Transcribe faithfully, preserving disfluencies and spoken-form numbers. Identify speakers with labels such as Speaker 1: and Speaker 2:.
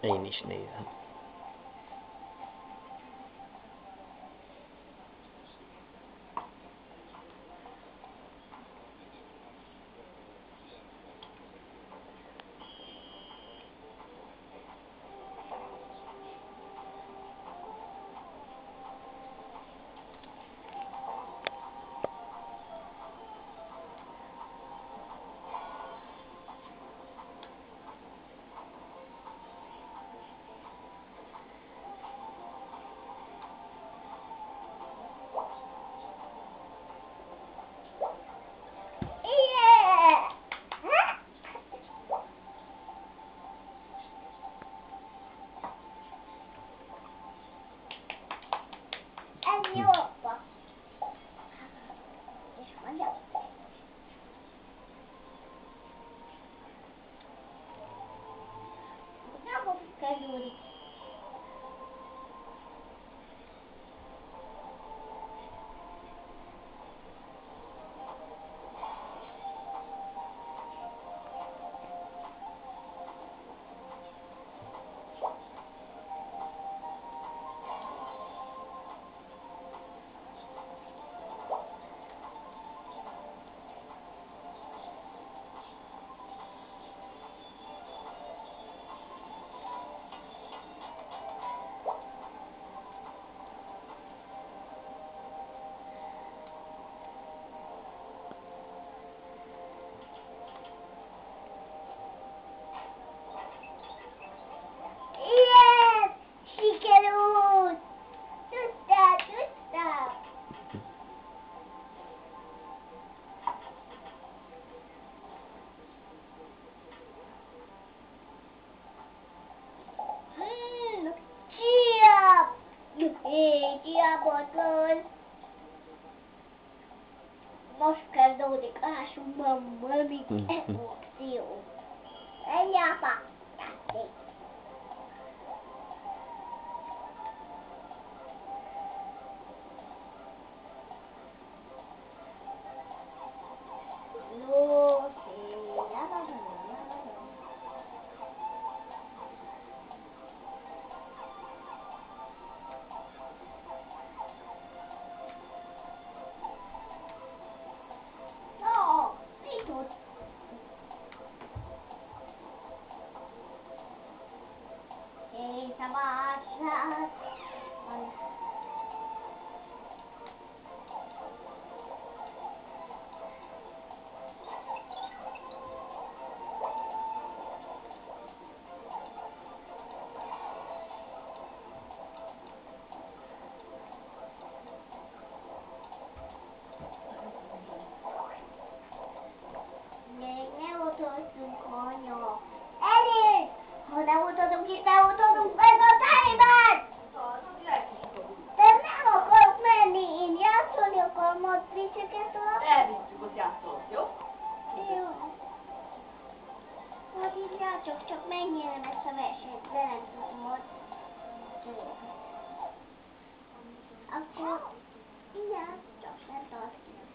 Speaker 1: Én is nézem.
Speaker 2: Ez jó apa. És mondja. Nem fog kezdődni. Diabotron. Most kezdődik ásunkban valami akció. Ennyi apa. Játék. No, szabadság. Még nem utolsunk, anya. Elég! Ha nem utazunk itt, nem utazunk meg a tájban! De nem akarok menni, én játszani akarom, ott vicceket a...
Speaker 3: Elvittük, ott játszolok, jó?
Speaker 2: Jó. Hát így játszok, csak megnyerem ezt a versenyt, de nem tudom, hogy... Akkor... Igen, csak nem tart ki.